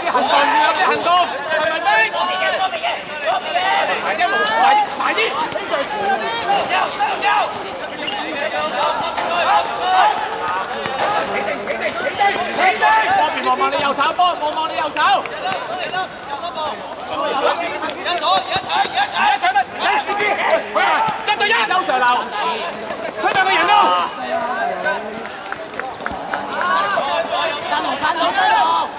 啲行動，要有啲行動，係咪先？埋啲！企定！方便望你右手，望你右手。一搶啦！1對1，有上流，佢兩個人咯。翻到！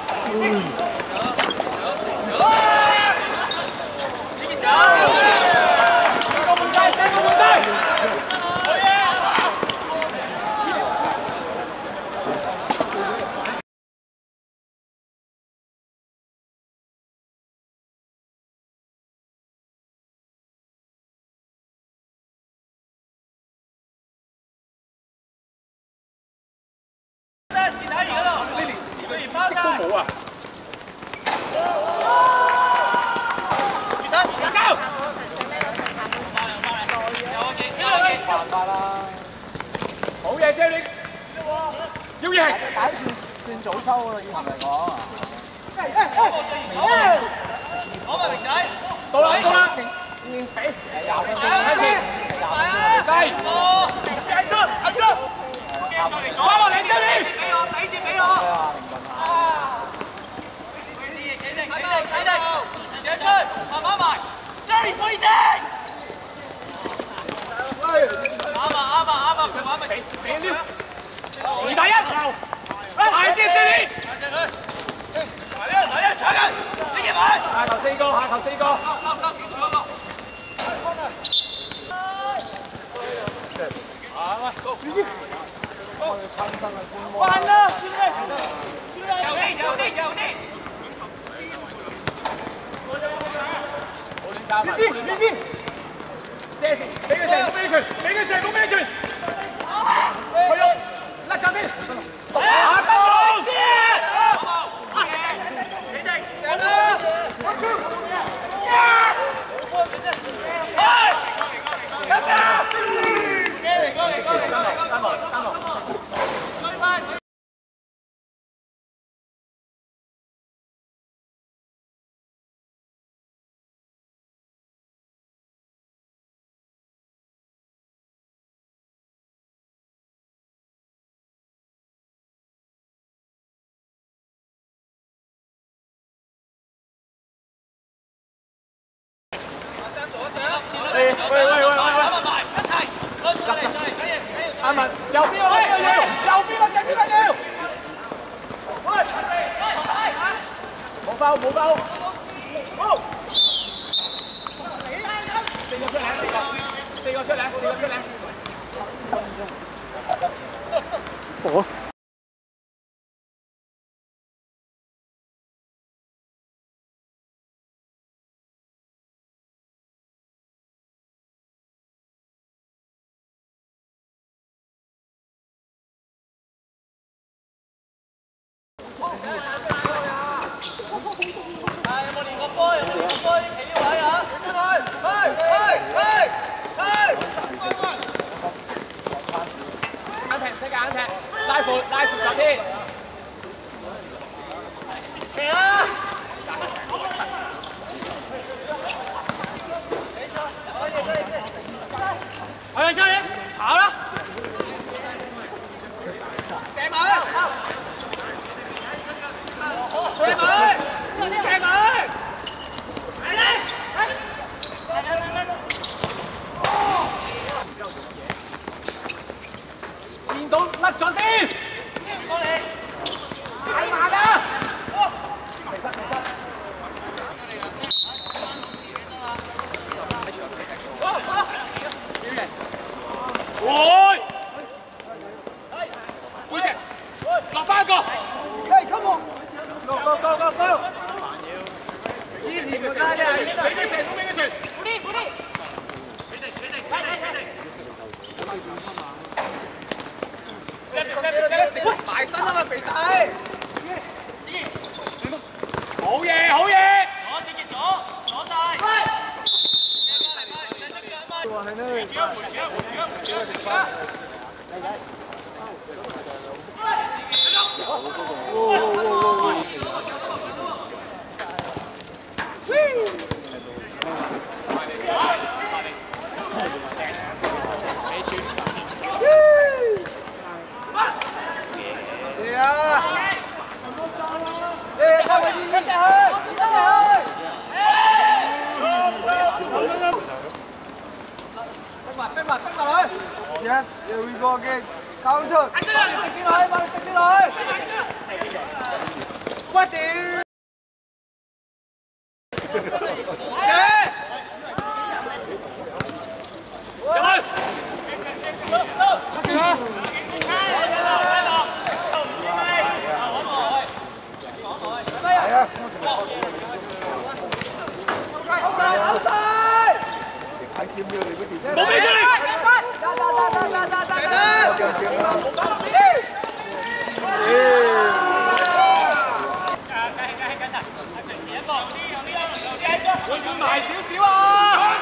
冇啊！好嘢啫你，要贏！打算早抽啦，以後嚟講。好啊，明仔，到啦，俾廿分鐘，低，阿叔，翻落嚟啫你，俾我底線俾我。企定，慢慢埋，追背正。啱啊，佢玩咪俾撩，2打1，快啲追你！嚟搶緊，呢件埋，下球4個，慢啦，有啲。呢邊，借住，俾佢射攻俾佢傳，去咯，甩咗先，打得中，企定，上啦，喂！阿文，右邊個要，冇包，好，4個出嚟，哦。有冇練過波？企呢位啊！硬踢，拉闊咗先。騎啊！係加油，跑啦！射埋！見到甩咗啲，太慢啦！喂！背脊，落翻一個。Hey, come on! Go! 以前唔得嘅，俾佢射，俾佢傳。苦啲。企定。埋身啊嘛，肥仔。好嘢。左晒。係咩？ 個嘅交出，直接來，慢直接來。喂屌！ 冇俾出嚟！會唔會埋少少啊？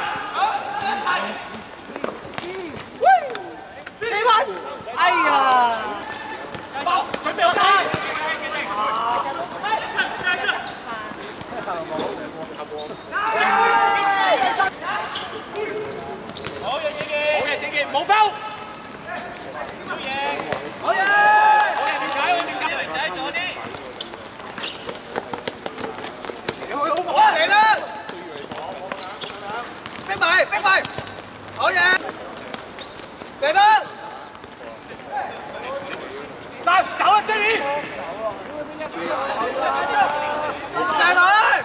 哎呀！ 包準備好晒。好嘢，正傑，冇包。好嘢，好嘢，明解，明解，左啲。好嚟啦！逼埋，好嘢，嚟得。走啦 ，Jenny。射佢。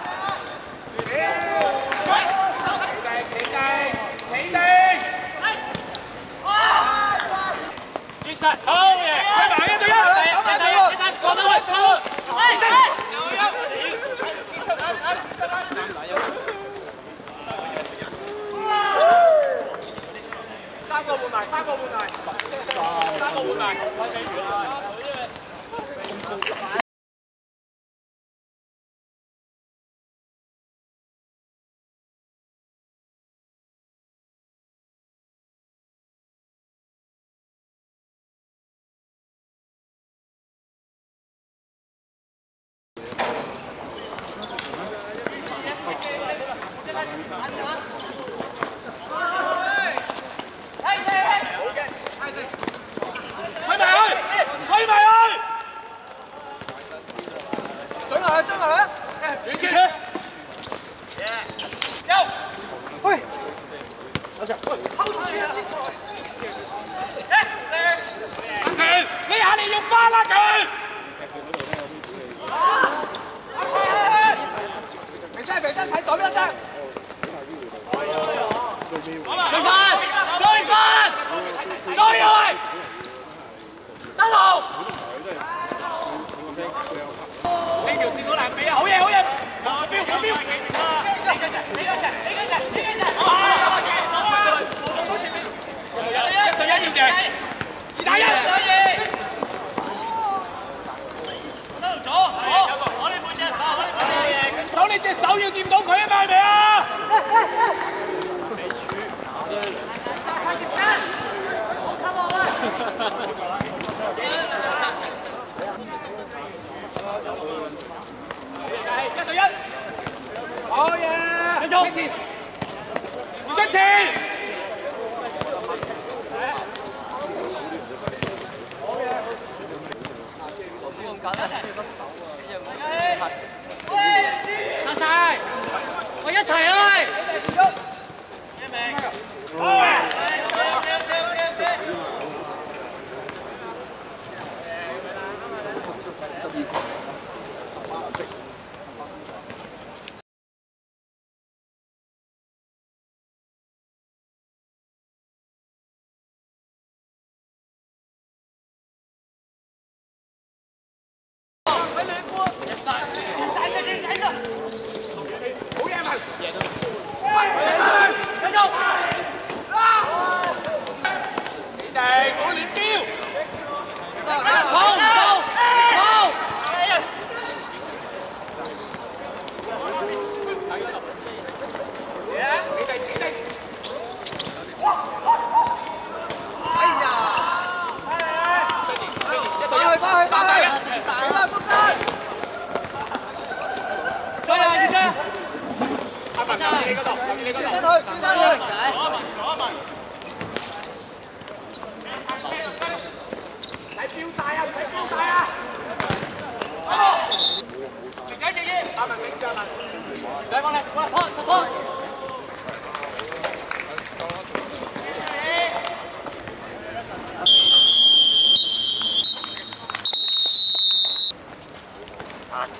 好嘢！開埋1對1，過得去，三個換埋。推埋去！追埋去！轉轉！右！喂！有隻，喂！後處啊！阿權，呢下你要翻啦佢！肥真睇左邊一隻。追翻！追佢！得路！呢條線好難俾啊！好嘢！標！你嗰隻！1對1要贏！2打1！左你隻手要掂到佢啊嘛，係咪啊？1對1，好嘢！出前，阿齊，我一齊去。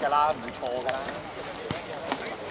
㗎啦，唔會錯㗎啦。